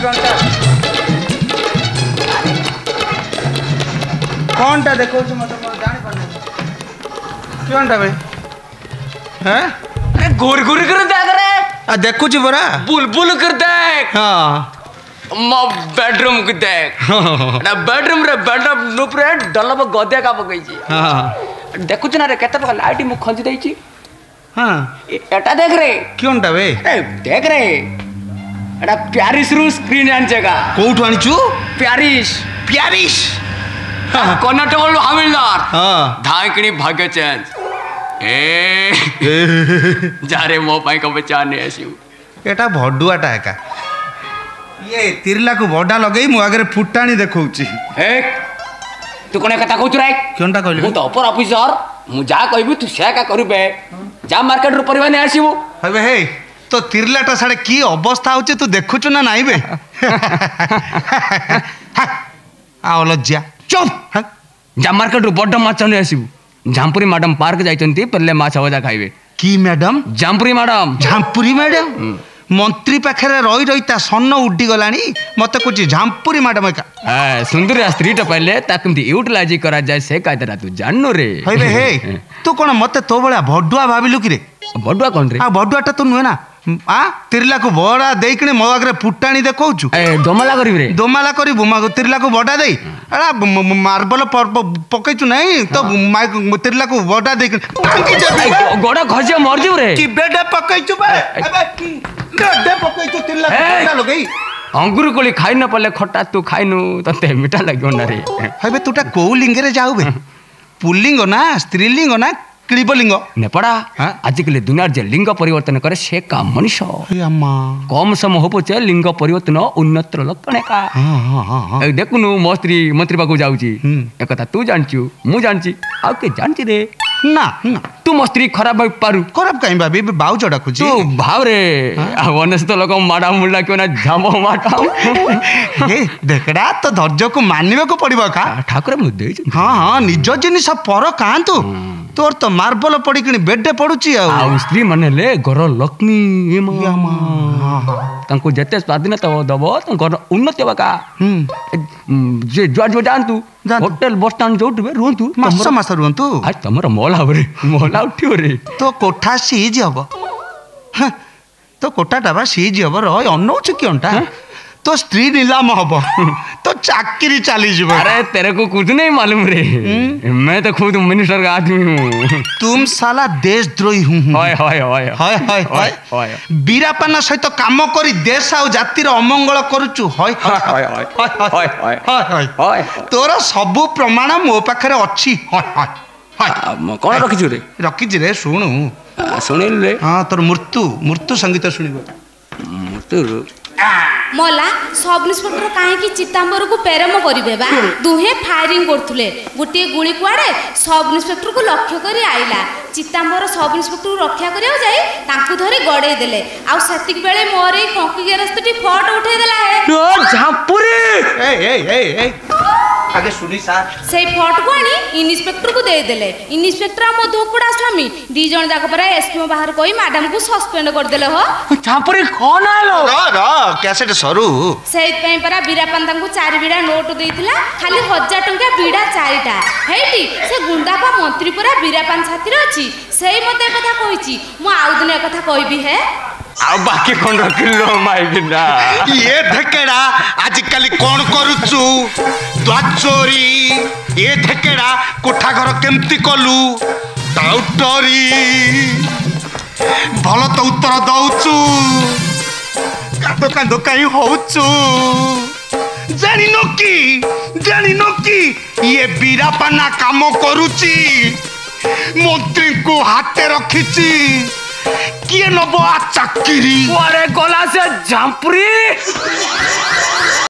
कौन टा देखो मत जानी पाने क्यों टा भाई हैं अरे गोर गोर कर देख रे आ देखु छी बरा बुलबुल कर देख हां मो बेडरूम को देख ना बेडरूम नुपरे डलब गद्या का पकई छी हां देखु छी ना रे केते पका लाइट मु खंजी देई छी हां एटा देख रे क्यों टा बे ए देख रे एटा प्यारिस रु स्क्रीन आनचेगा कोठु आनिचू प्यारिस प्यारिस कर्नाटक हमिलदार हां धाकणी भाग्य चेंज ए जारे मो पाई को बचाने आसिउ एटा भडुआटा एका ये तिरला को बडा लगई मु आगे फुटाणी देखौची ए तू कोने कथा कहू रे क्योंटा कहली मु तो अपर ऑफिसर मु जा कहबी तू से का करबे जा मार्केट रो परिवा ने आसीबो हबे हे तो तिरलाटा साडे की अवस्था होचे तू देखुचु ना नाई बे आ लज्जा चुप जा मार्केट रो बड्ड माछ ने आसीबो झांपुरी मैडम पार्क जाइचंती पल्ले माछ भजा खाइबे की मैडम झांपुरी मैडम झांपुरी मैडम मंत्री पाखे रही रही ता सन्न उड्डी गलानी मत कुछ झांपुरी मैडम एका सुंदर स्त्री टा पहले ताकमती यूटिलाइज करा जाए से कायदा तू जाननो रे हबे हे तू कोन मते तो बळा भडुआ भाबिलु कि रे भडुआ कोन रे आ भडुआटा तो नुहे ना आ तिरला को बड़ा देइकने मो आगे फुटाणी देखौछु ए दोमला करिबे रे दोमाला करिबु मा तिरला को बड़ा देई अड़ा मार्बल पकैछु नहीं तो तिरला को बड़ा देइक भांगी जेबे गोड़ा खजे मर जिउ रे कि बेडे पकैछु बे अबे बेडे पकैछु तिरला को बड़ा लगई अंगुर कोली खाइ न पले खट्टा तू खाइनु तते मिठा लाग्यो ना रे हबे तुटा को लिंग रे जाऊ बे पुल्लिंग ना स्त्रीलिंग ना क्लिबलिंग नेपड़ा आजिकल दुनिया जे लिंग परिवर्तन करे से काम मनुष्य कम समय हो पचे लिंग परिवर्तन उन्नत लक्षण का देखुनु मो स्त्री मंत्री पाक जाऊची एक कथा तू जानचू मु जानची आ के जानची रे ना तू मो स्त्री खराब भाई पारू खराब काई भाभी बाऊ चढ़ा खुची तू भाव रे वनस तो लोक माडा मुल्ला क्यों ना झामो माटा ए देखड़ा तो धैर्य को मानवे को पड़िबा का ठाकुर मु देई हां निज जिनिस पर कांतु तोर तो मार्बल पड़ी कि बेडे पड़ुची आ स्त्री माने ले घर लक्ष्मी तांको जते स्वाधीनता दबो घर उन्नति होगा जे जुआ जुआ जानतु होटल बस स्टैंड जोट बे रहंतु मास रहंतु आज तमरा मोला रे मोला उठियो रे तो कोठा सीज हबो तो कोठाटा बा सीज हबो रह अनौछ क्योंटा तो स्त्री नीलाम हबो तो चाकरी चली जीव अरे तेरे को कुछ नहीं मालूम रे मैं तो खुद मिनिस्टर का आदमी हूँ तुम साला देशद्रोही हूँ हाय हाय हाय हाय हाय हाय बीरापना सहित काम करी देश आ जातिर अमंगल करूचु हाय हाय हाय हाय हाय तोर सब प्रमाण मो पाखरे अछि हाय हाय हाय कौन रखिछु रे रखिछि रे सुनु सुनिल रे हां तोर मृत्यु संगीत सुनिबो मृत्यु मला सब इंस्पेक्टर काहे चितांबर को पेरम करिवे बा दुहे फायरिंग करथुले गुटी गुली कुआडे सब इंस्पेक्टर को लक्ष्य करी आइला चितांबर सब इंस्पेक्टर रक्षा करियो जाई तांकु धरि गडे देले आ सेतिक बेले मोरे कंकी गेरस्तटी फोटो उठे देला है ओ झापुरी ए आगे सुनी सर से फोटो को आनी इंस्पेक्टर को दे देले इंस्पेक्टर मो धोकड़ा स्वामी दी जण जाक पर एसपी बाहर कोई मैडम को सस्पेंड कर देले हो झापुरी कोन आलो रा कैसेट सरू सेइत पई परा बीरापन तांको 4 बीड़ा नोट देइथिला खाली 1000 टंका बीड़ा 4टा हेटी से गुंडापा मंत्री परा बीरापन छातिर अछि सेई मते कथा कहिछि मु आउ दिन कथा कहबी हे आ बाकी कोन रखिलो माई बिना ये धकेड़ा आजकल कौन करूचु द्वाचोरी ये धकेड़ा कोठा घर केमती कलु टाउटरी भल तो उत्तर दउचु कांदो कहीं होचु जानिनो की ये बीरापना काम करूची मंत्री को हाथे रखिची किए नबो आ चाकरी अरे गला से झांपुरी